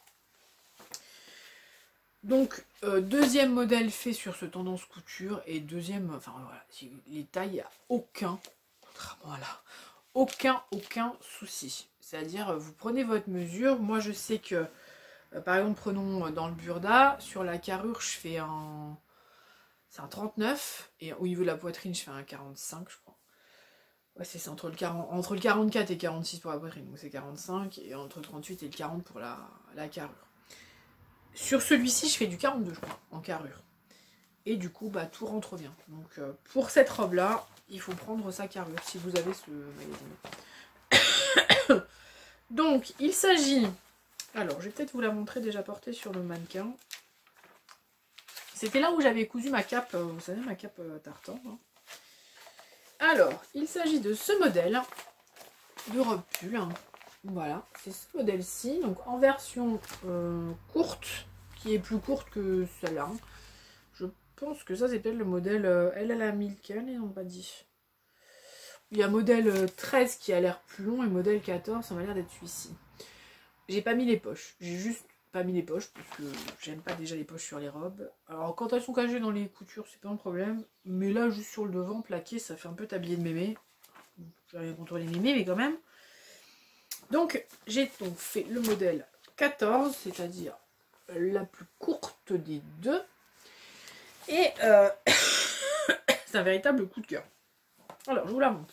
Donc, euh, deuxième modèle fait sur ce Tendance Couture, et deuxième, enfin voilà, les tailles, il n'y a aucun, contrairement à là, aucun, aucun souci. C'est-à-dire, vous prenez votre mesure. Moi, je sais que, euh, par exemple, prenons dans le burda, sur la carrure, je fais un... C'est un trente-neuf. Et au niveau de la poitrine, je fais un quarante-cinq, je crois. Ouais, c'est entre le, quarante, entre le quarante-quatre et quarante-six pour la poitrine. Donc c'est quarante-cinq. Et entre trente-huit et le quarante pour la, la carrure. Sur celui-ci, je fais du quarante-deux, je crois, en carrure. Et du coup, bah, tout rentre bien. Donc, euh, pour cette robe-là, il faut prendre sa carrure, si vous avez ce magazine. Donc, il s'agit... Alors, je vais peut-être vous la montrer déjà portée sur le mannequin. C'était là où j'avais cousu ma cape, vous savez, ma cape euh, tartan. Hein. Alors, il s'agit de ce modèle de robe pull. Hein. Voilà, c'est ce modèle-ci, donc en version euh, courte, qui est plus courte que celle-là. Hein. Je pense que ça, c'est peut-être le modèle... Euh, elle, elle a mis lequel, ils n'ont pas dit. Il y a modèle treize qui a l'air plus long et modèle quatorze, ça m'a l'air d'être celui-ci. J'ai pas mis les poches, j'ai juste pas mis les poches parce que j'aime pas déjà les poches sur les robes. Alors quand elles sont cachées dans les coutures, c'est pas un problème. Mais là, juste sur le devant, plaqué, ça fait un peu tablier de mémé. Je vais rien contre les mémés, mais quand même. Donc, j'ai donc fait le modèle quatorze, c'est-à-dire la plus courte des deux. Et euh, c'est un véritable coup de cœur. Alors, je vous la montre.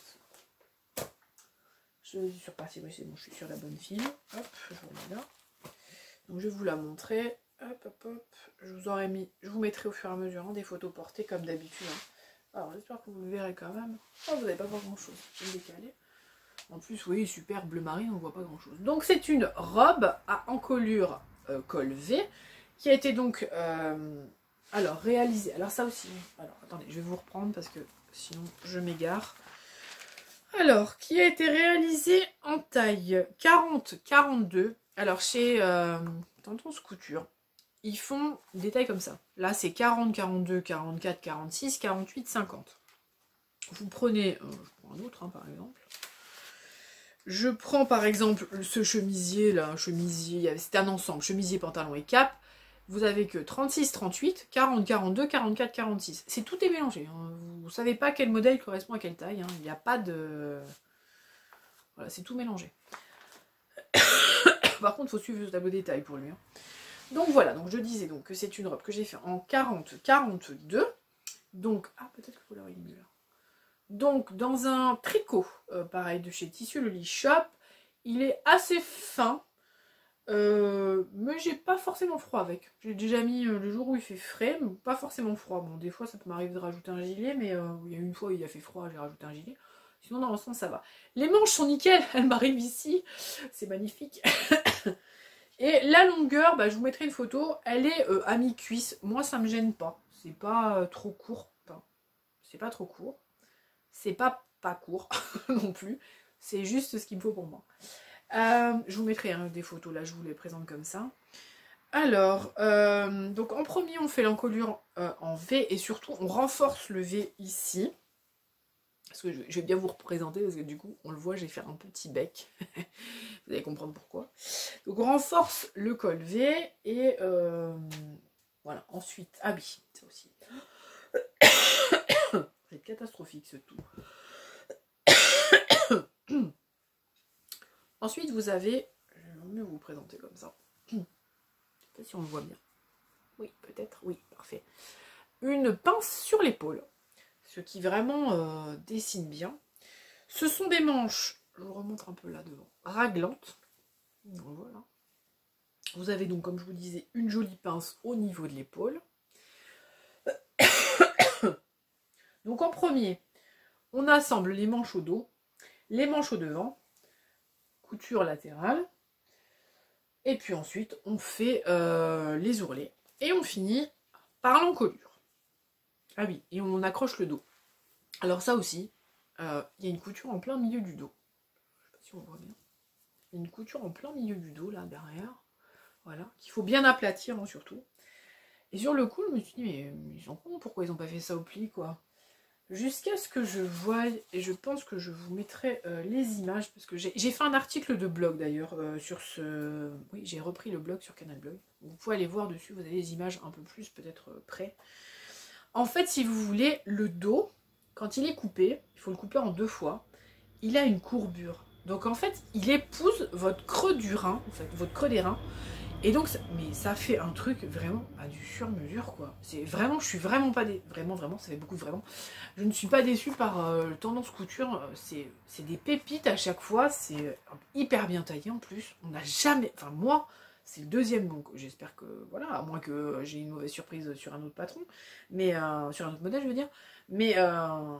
Je suis repartie, oui, c'est bon, je suis sur la bonne file. Hop, je vous mets là. Donc, je vais vous la montrer. Hop, hop, hop. Je vous aurais mis, je vous mettrai au fur et à mesure hein, des photos portées comme d'habitude. Hein. Alors, j'espère que vous le verrez quand même. Oh, vous n'avez pas voir grand chose. Je vais me décaler. En plus, oui, super bleu marine, on ne voit pas grand chose. Donc, c'est une robe à encolure euh, col V qui a été donc euh, alors réalisée. Alors, ça aussi. Alors, attendez, je vais vous reprendre parce que sinon je m'égare. Alors, qui a été réalisée en taille quarante quarante-deux. Alors, chez euh, Tentons Couture, ils font des tailles comme ça. Là, c'est quarante, quarante-deux, quarante-quatre, quarante-six, quarante-huit, cinquante. Vous prenez, euh, je prends un autre hein, par exemple. Je prends par exemple ce chemisier là, un chemisier, c'est un ensemble, chemisier, pantalon et cape. Vous avez que trente-six, trente-huit, quarante, quarante-deux, quarante-quatre, quarante-six. C'est tout est mélangé. Hein. Vous ne savez pas quel modèle correspond à quelle taille. Hein. Il n'y a pas de... Voilà, c'est tout mélangé. Par contre, il faut suivre le tableau des tailles pour lui. Hein. Donc voilà, donc je disais donc que c'est une robe que j'ai fait en quarante, quarante-deux. Donc, ah peut-être que vous l'aurez mieux là. Donc dans un tricot, euh, pareil de chez Tissu Loli Shop, il est assez fin, euh, mais j'ai pas forcément froid avec. J'ai déjà mis euh, le jour où il fait frais, mais pas forcément froid. Bon, des fois ça peut m'arriver de rajouter un gilet, mais euh, il y a une fois où il a fait froid, j'ai rajouté un gilet. Sinon dans l'ensemble ça va. Les manches sont nickel, elles m'arrivent ici, c'est magnifique. Et la longueur, bah, je vous mettrai une photo, elle est euh, à mi-cuisse. Moi ça me gêne pas, c'est pas euh, trop court, enfin, c'est pas trop court. C'est pas pas court non plus, c'est juste ce qu'il me faut pour moi. Euh, je vous mettrai hein, des photos, là je vous les présente comme ça. Alors, euh, donc en premier on fait l'encolure euh, en V et surtout on renforce le V ici. Parce que je vais bien vous représenter parce que du coup on le voit, j'ai fait un petit bec. Vous allez comprendre pourquoi. Donc on renforce le col V et euh, voilà, ensuite, ah oui, ça aussi. C'est catastrophique ce tout. Ensuite, vous avez, je vais mieux vous présenter comme ça. Je ne sais pas si on le voit bien. Oui, peut-être, oui, parfait. Une pince sur l'épaule, ce qui vraiment euh, dessine bien. Ce sont des manches, je vous remontre un peu là devant, raglantes. Donc voilà. Vous avez donc, comme je vous disais, une jolie pince au niveau de l'épaule. Donc en premier, on assemble les manches au dos, les manches au devant, couture latérale, et puis ensuite on fait euh, les ourlets, et on finit par l'encolure. Ah oui, et on accroche le dos. Alors ça aussi, il euh, y a une couture en plein milieu du dos. Je sais pas si on voit bien. Il y a une couture en plein milieu du dos, là, derrière. Voilà, qu'il faut bien aplatir, hein, surtout. Et sur le coup, je me suis dit, mais ils sont cons, pourquoi ils n'ont pas fait ça au pli, quoi. Jusqu'à ce que je voie, et je pense que je vous mettrai euh, les images, parce que j'ai fait un article de blog d'ailleurs euh, sur ce... Oui, j'ai repris le blog sur Canal Blog. Vous pouvez aller voir dessus, vous avez les images un peu plus peut-être euh, près. En fait, si vous voulez, le dos, quand il est coupé, il faut le couper en deux fois, il a une courbure. Donc en fait, il épouse votre creux du rein, en fait, votre creux des reins. Et donc, ça, mais ça fait un truc vraiment à du sur-mesure, quoi. C'est vraiment, je suis vraiment pas déçue. Vraiment, vraiment, ça fait beaucoup de vraiment. Je ne suis pas déçue par euh, le Tendance Couture. C'est des pépites à chaque fois. C'est hyper bien taillé en plus. On n'a jamais... Enfin, moi, c'est le deuxième. Donc, j'espère que... Voilà, à moins que j'ai une mauvaise surprise sur un autre patron. Mais euh, sur un autre modèle, je veux dire. Mais euh,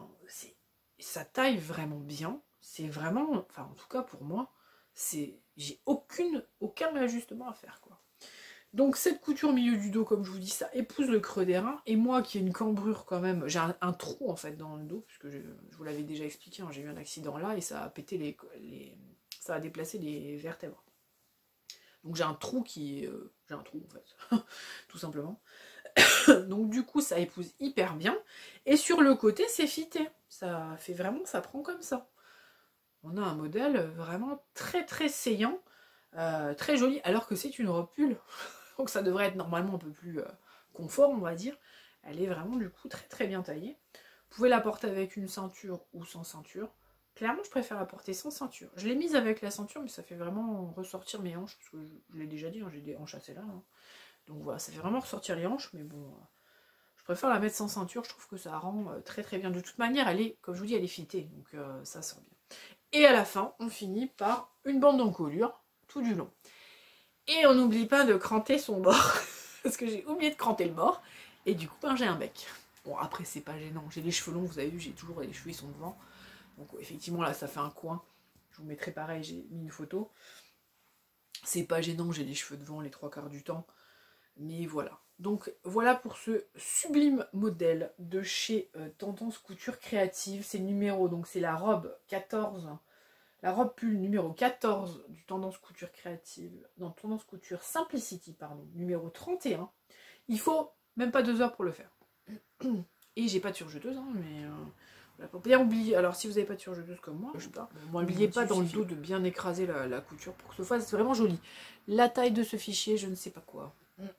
ça taille vraiment bien. C'est vraiment... Enfin, en tout cas, pour moi, c'est... J'ai aucune, aucun ajustement à faire, quoi. Donc cette couture au milieu du dos, comme je vous dis, ça épouse le creux des reins. Et moi qui ai une cambrure quand même, j'ai un, un trou en fait dans le dos, puisque je, je vous l'avais déjà expliqué, hein, j'ai eu un accident là et ça a pété les, les ça a déplacé les vertèbres. Donc j'ai un trou qui, euh, j'ai un trou en fait, tout simplement. Donc du coup ça épouse hyper bien. Et sur le côté c'est fité, ça fait vraiment, ça prend comme ça. On a un modèle vraiment très très saillant, euh, très joli, alors que c'est une robe pull. Donc ça devrait être normalement un peu plus euh, confort, on va dire. Elle est vraiment du coup très très bien taillée. Vous pouvez la porter avec une ceinture ou sans ceinture. Clairement, je préfère la porter sans ceinture. Je l'ai mise avec la ceinture, mais ça fait vraiment ressortir mes hanches, parce que je, je l'ai déjà dit, hein, j'ai des hanches assez là. Hein. Donc voilà, ça fait vraiment ressortir les hanches, mais bon, euh, Je préfère la mettre sans ceinture, je trouve que ça rend euh, très très bien. De toute manière, elle est, comme je vous dis, elle est fitée, donc euh, ça sort bien. Et à la fin, on finit par une bande d'encolure tout du long. Et on n'oublie pas de cranter son bord, parce que j'ai oublié de cranter le bord, et du coup, ben, j'ai un bec. Bon, après, c'est pas gênant, j'ai les cheveux longs, vous avez vu, j'ai toujours les cheveux, ils sont devant. Donc effectivement, là, ça fait un coin. Je vous mettrai pareil, j'ai mis une photo. C'est pas gênant, j'ai les cheveux devant les trois quarts du temps. Mais voilà. Donc voilà pour ce sublime modèle de chez euh, Tendance Couture Créative. C'est le numéro, donc c'est la robe quatorze. La robe pull numéro quatorze du Tendance Couture Créative. Non, Tendance Couture Simplicity, pardon. Numéro trente et un. Il faut même pas deux heures pour le faire. Et j'ai pas de surjeteuse, hein, mais... Euh, voilà, pour bien oublier, alors si vous n'avez pas de surjeteuse comme moi, je sais pas, n'oubliez pas dans le dos de bien écraser la, la couture pour que ce fasse vraiment joli. La taille de ce fichier, je ne sais pas quoi.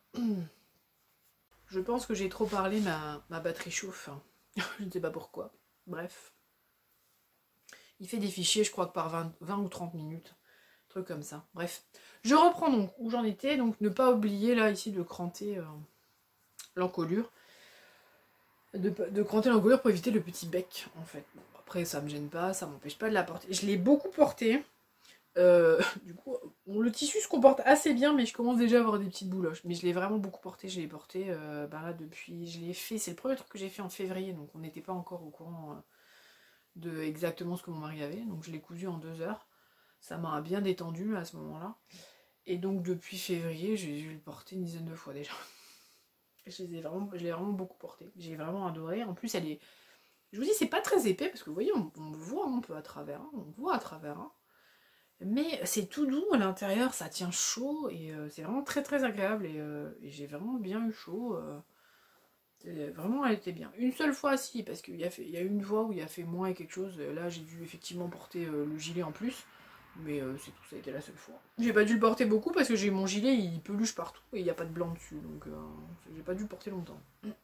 Je pense que j'ai trop parlé, ma, ma batterie chauffe. Je ne sais pas pourquoi. Bref. Il fait des fichiers, je crois que par vingt, vingt ou trente minutes. Un truc comme ça. Bref. Je reprends donc où j'en étais. Donc ne pas oublier là ici de cranter euh, l'encolure. De, de cranter l'encolure pour éviter le petit bec en fait. Bon, après ça me gêne pas, ça m'empêche pas de la porter. Je l'ai beaucoup porté. Euh, du coup, bon, le tissu se comporte assez bien, mais je commence déjà à avoir des petites bouloches. Mais je l'ai vraiment beaucoup porté, je l'ai porté euh, ben là depuis, je l'ai fait, c'est le premier truc que j'ai fait en février, donc on n'était pas encore au courant euh, de exactement ce que mon mari avait, donc je l'ai cousu en deux heures. Ça m'a bien détendu à ce moment-là. Et donc depuis février, j'ai dû le porter une dizaine de fois déjà. Je l'ai vraiment, je l'ai vraiment beaucoup porté. J'ai vraiment adoré. En plus, elle est, je vous dis, c'est pas très épais parce que vous voyez, on, on voit un peu à travers, hein, on voit à travers. Hein. Mais c'est tout doux à l'intérieur, ça tient chaud et euh, c'est vraiment très très agréable et, euh, et j'ai vraiment bien eu chaud. Euh, vraiment, elle était bien. Une seule fois, si, parce qu'il y a, fait, il y a une fois où il a fait moins et quelque chose. Là, j'ai dû effectivement porter euh, le gilet en plus. Mais euh, c'est tout, ça a été la seule fois. J'ai pas dû le porter beaucoup parce que j'ai mon gilet, il peluche partout et il n'y a pas de blanc dessus. Donc euh, j'ai pas dû le porter longtemps.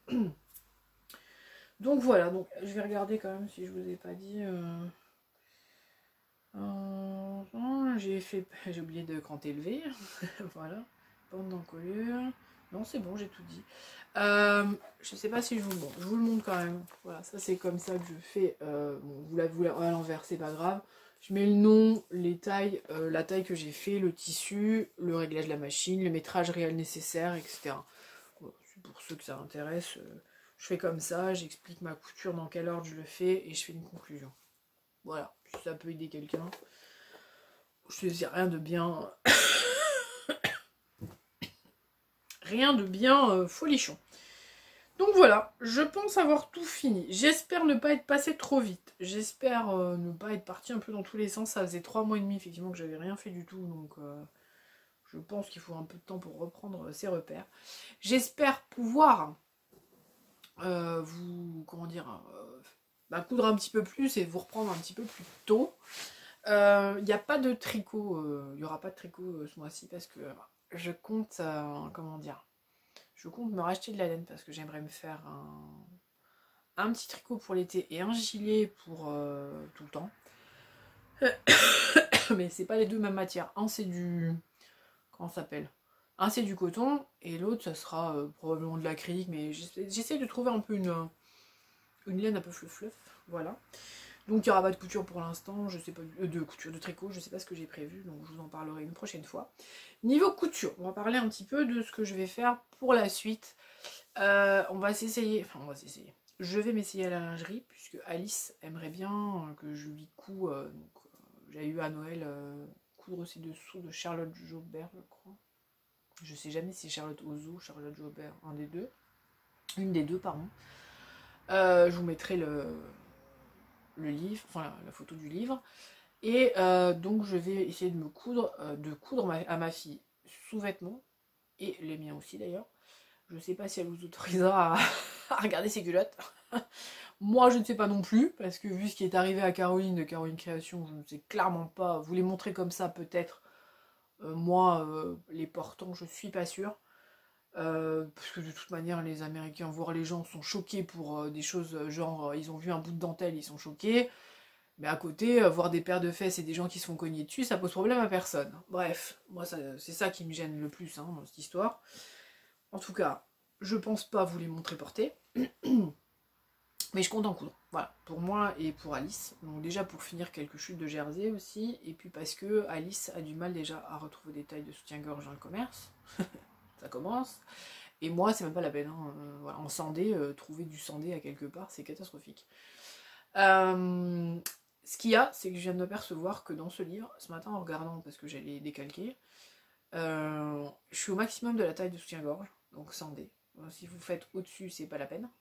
Donc voilà, donc je vais regarder quand même si je vous ai pas dit. Euh... Euh... J'ai fait. J'ai oublié de cranter le V. Voilà. Bande d'encolure. Non, c'est bon, j'ai tout dit. Euh, je sais pas si je vous le montre. Je vous le montre quand même. Voilà, ça c'est comme ça que je fais. Euh, bon, vous l'avez à l'envers, c'est pas grave. Je mets le nom, les tailles, euh, la taille que j'ai fait, le tissu, le réglage de la machine, le métrage réel nécessaire, et cetera. Bon, pour ceux que ça intéresse, euh, je fais comme ça, j'explique ma couture, dans quel ordre je le fais, et je fais une conclusion. Voilà, si ça peut aider quelqu'un. Je ne sais rien de bien... rien de bien euh, folichon. Donc voilà, je pense avoir tout fini. J'espère ne pas être passé trop vite. J'espère euh, ne pas être parti un peu dans tous les sens. Ça faisait trois mois et demi effectivement que j'avais rien fait du tout. Donc euh, je pense qu'il faut un peu de temps pour reprendre ses repères. J'espère pouvoir euh, vous, comment dire, euh, bah, coudre un petit peu plus et vous reprendre un petit peu plus tôt. Il euh, n'y a pas de tricot, il euh, n'y aura pas de tricot euh, ce mois-ci parce que je compte, euh, comment dire, je compte me racheter de la laine parce que j'aimerais me faire un, un petit tricot pour l'été et un gilet pour euh, tout le temps. Mais c'est pas les deux mêmes matières. Un c'est du... comment ça s'appelle? Un c'est du coton et l'autre ça sera euh, probablement de l'acrylique. Mais j'essaie de trouver un peu une, une laine un peu fluff-fluff. Voilà. Donc il n'y aura pas de couture pour l'instant, je sais pas, euh, de couture de tricot, je sais pas ce que j'ai prévu, donc je vous en parlerai une prochaine fois. Niveau couture, on va parler un petit peu de ce que je vais faire pour la suite. Euh, on va s'essayer, enfin on va s'essayer. Je vais m'essayer à la lingerie, puisque Alice aimerait bien que je lui couds, euh, donc euh, j'ai eu à Noël euh, coudre ses dessous de Charlotte Jobert, je crois. Je sais jamais si c'est Charlotte Ozo ou Charlotte Jobert, un des deux. Une des deux, pardon. Euh, je vous mettrai le... le livre, enfin la, la photo du livre, et euh, donc je vais essayer de me coudre, euh, de coudre ma, à ma fille sous-vêtements, et les miens aussi d'ailleurs. Je sais pas si elle vous autorisera à, à regarder ses culottes. Moi je ne sais pas non plus, parce que vu ce qui est arrivé à Caroline de Caroline Création, je ne sais clairement pas, vous les montrer comme ça peut-être, euh, moi euh, les portants je suis pas sûre. Euh, parce que de toute manière les Américains, voire les gens sont choqués pour euh, des choses genre euh, ils ont vu un bout de dentelle, ils sont choqués, mais à côté euh, voir des paires de fesses et des gens qui se font cogner dessus, ça pose problème à personne. Bref, moi c'est ça qui me gêne le plus hein, dans cette histoire. En tout cas, je pense pas vous les montrer porter, Mais je compte en coudre, voilà, pour moi et pour Alice. Donc déjà pour finir quelques chutes de jersey aussi, et puis parce que Alice a du mal déjà à retrouver des tailles de soutien-gorge dans le commerce. Ça commence. Et moi, c'est même pas la peine. Hein. Euh, voilà. En sandé, euh, trouver du sandé à quelque part, c'est catastrophique. Euh, ce qu'il y a, c'est que je viens de m'apercevoir que dans ce livre, ce matin en regardant, parce que j'allais décalquer, euh, je suis au maximum de la taille de soutien-gorge, donc sandé. Si vous faites au-dessus, c'est pas la peine.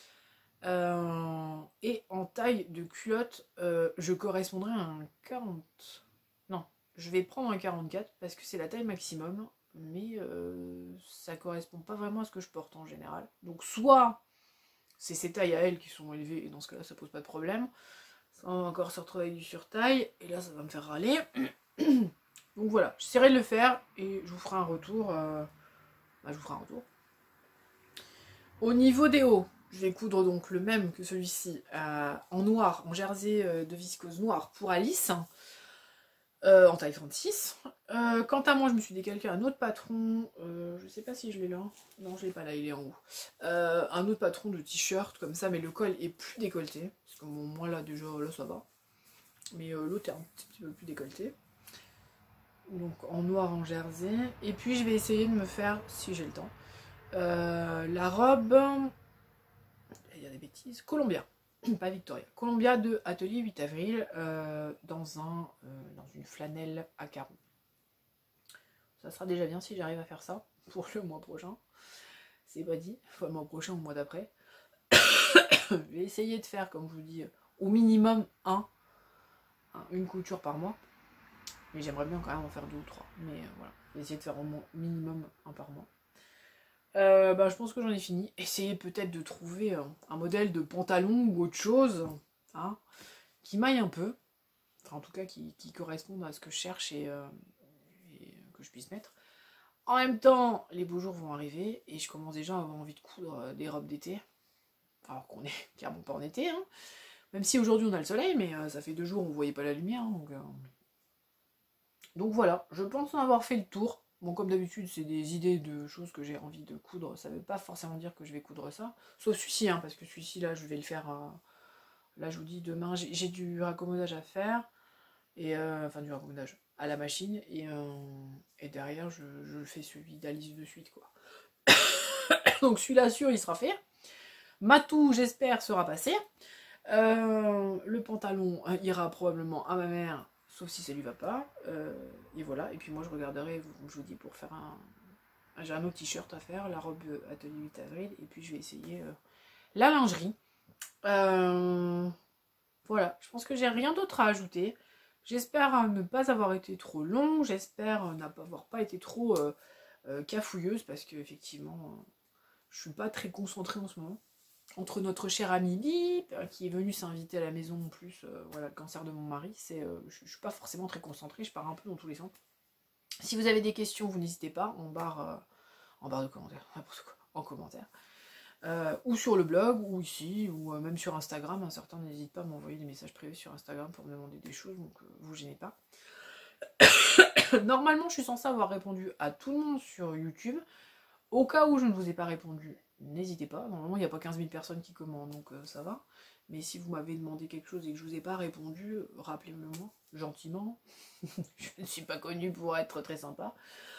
Euh, et en taille de culotte, euh, je correspondrai à un quarante. Non, je vais prendre un quarante-quatre parce que c'est la taille maximum, mais euh, ça correspond pas vraiment à ce que je porte en général. Donc soit c'est ces tailles à elle qui sont élevées, et dans ce cas-là ça pose pas de problème. Ça on va encore se retrouver avec du surtaille, et là ça va me faire râler. Donc voilà, j'essaierai de le faire, et je vous ferai un retour. Euh... Bah, je vous ferai un retour. Au niveau des hauts, je vais coudre donc le même que celui-ci euh, en noir, en jersey euh, de viscose noire pour Alice, euh, en taille trente-six. Euh, quant à moi, je me suis décalqué un autre patron, euh, je sais pas si je l'ai là, non je l'ai pas là, il est en haut. Euh, un autre patron de t-shirt comme ça, mais le col est plus décolleté, parce que bon, moi là déjà, là ça va. Mais euh, l'autre est un petit peu plus décolleté. Donc en noir en jersey. Et puis je vais essayer de me faire, si j'ai le temps, euh, la robe... Il y a des bêtises. Columbia, pas Victoria. Columbia de Atelier huit avril euh, dans, un, euh, dans une flanelle à carreaux. Ça sera déjà bien si j'arrive à faire ça pour le mois prochain. C'est pas dit, enfin le mois prochain ou le mois d'après. Je vais essayer de faire, comme je vous dis, au minimum un, un une couture par mois. Mais j'aimerais bien quand même en faire deux ou trois. Mais euh, voilà, je vais essayer de faire au moins minimum un par mois. Euh, bah, je pense que j'en ai fini. Essayez peut-être de trouver euh, un modèle de pantalon ou autre chose hein, qui maille un peu. Enfin, en tout cas, qui, qui corresponde à ce que je cherche et, euh, et que je puisse mettre. En même temps, les beaux jours vont arriver et je commence déjà à avoir envie de coudre euh, des robes d'été. Alors qu'on est clairement pas en été. Hein. Même si aujourd'hui on a le soleil, mais euh, ça fait deux jours où on voyait pas la lumière. Donc, euh... donc voilà, je pense en avoir fait le tour. Bon, comme d'habitude, c'est des idées de choses que j'ai envie de coudre. Ça veut pas forcément dire que je vais coudre ça. Sauf celui-ci, hein, parce que celui-ci, là, je vais le faire... Euh... Là, je vous dis, demain, j'ai du raccommodage à faire. Et euh... Enfin, du raccommodage à la machine. Et, euh... et derrière, je, je fais celui d'Alice de suite, quoi. Donc celui-là, sûr, il sera fait. Matou, j'espère, sera passé. Euh... Le pantalon hein, ira probablement à ma mère... Sauf si ça lui va pas. Euh, et voilà. Et puis moi je regarderai, je vous dis, pour faire un... J'ai un autre t-shirt à faire, la robe Atelier huit avril. Et puis je vais essayer euh, la lingerie. Euh, voilà. Je pense que j'ai rien d'autre à ajouter. J'espère ne pas avoir été trop long. J'espère n'avoir pas été trop euh, euh, cafouilleuse. Parce que effectivement, euh, je suis pas très concentrée en ce moment. Entre notre cher ami Lip, qui est venu s'inviter à la maison en plus, euh, voilà, le cancer de mon mari, c'est, euh, je, je suis pas forcément très concentrée, je pars un peu dans tous les sens. Si vous avez des questions, vous n'hésitez pas, en barre, euh, en barre de commentaires, n'importe quoi, en commentaire. Euh, ou sur le blog, ou ici, ou euh, même sur Instagram, hein, certains n'hésitent pas à m'envoyer des messages privés sur Instagram pour me demander des choses, donc euh, vous gênez pas. Normalement, je suis censée avoir répondu à tout le monde sur YouTube. Au cas où je ne vous ai pas répondu, n'hésitez pas. Normalement, il n'y a pas quinze mille personnes qui commandent, donc euh, ça va. Mais si vous m'avez demandé quelque chose et que je ne vous ai pas répondu, rappelez-le moi, gentiment. Je ne suis pas connue pour être très sympa.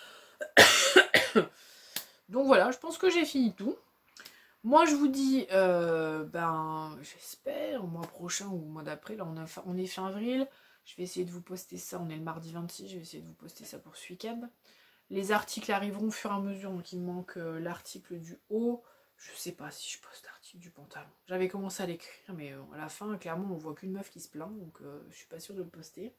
Donc voilà, je pense que j'ai fini tout. Moi, je vous dis, euh, ben, j'espère, au mois prochain ou au mois d'après, là on, a, on est fin avril, je vais essayer de vous poster ça, on est le mardi vingt-six, je vais essayer de vous poster ça pour ce week-end. Les articles arriveront au fur et à mesure, donc il me manque euh, l'article du haut. Je sais pas si je poste l'article du pantalon. J'avais commencé à l'écrire, mais euh, à la fin, clairement, on voit qu'une meuf qui se plaint, donc euh, je suis pas sûre de le poster.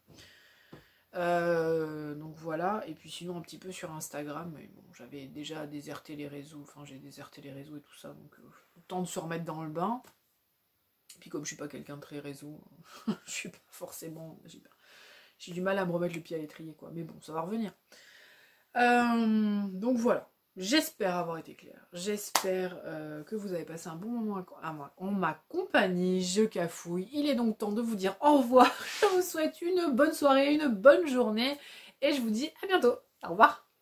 Euh, donc voilà, et puis sinon un petit peu sur Instagram, mais bon, j'avais déjà déserté les réseaux, enfin j'ai déserté les réseaux et tout ça, donc euh, temps de se remettre dans le bain. Et puis comme je suis pas quelqu'un de très réseau, je suis pas forcément... J'ai du mal à me remettre le pied à l'étrier, quoi, mais bon, ça va revenir. Euh, donc voilà, j'espère avoir été claire, j'espère euh, que vous avez passé un bon moment à moi, en ma compagnie, je cafouille, il est donc temps de vous dire au revoir, je vous souhaite une bonne soirée, une bonne journée, et je vous dis à bientôt, au revoir.